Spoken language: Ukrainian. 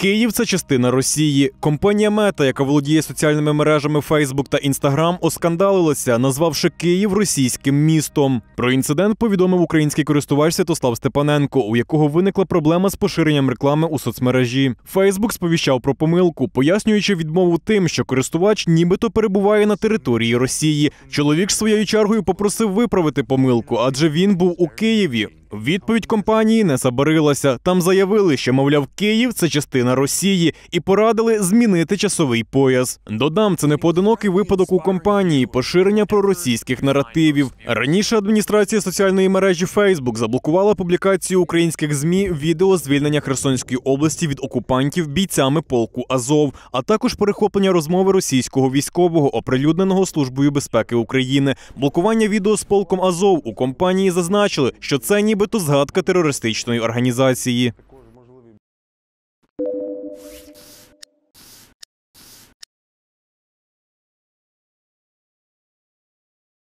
Київ – це частина Росії. Компанія Мета, яка володіє соціальними мережами Facebook та Instagram, оскандалилася, назвавши Київ російським містом. Про інцидент повідомив український користувач Святослав Степаненко, у якого виникла проблема з поширенням реклами у соцмережі. Facebook сповіщав про помилку, пояснюючи відмову тим, що користувач нібито перебуває на території Росії. Чоловік ж своєю чергою попросив виправити помилку, адже він був у Києві. Відповідь компанії не забарилася. Там заявили, що, мовляв, Київ – це частина Росії, і порадили змінити часовий пояс. Додам, це не поодинокий випадок у компанії поширення проросійських наративів. Раніше адміністрація соціальної мережі Facebook заблокувала публікацію українських ЗМІ відео звільнення Херсонської області від окупантів бійцями полку Азов, а також перехоплення розмови російського військового, оприлюдненого Службою безпеки України. Блокування відео з полком Азов у компанії зазначили, що це нібито згадка терористичної організації.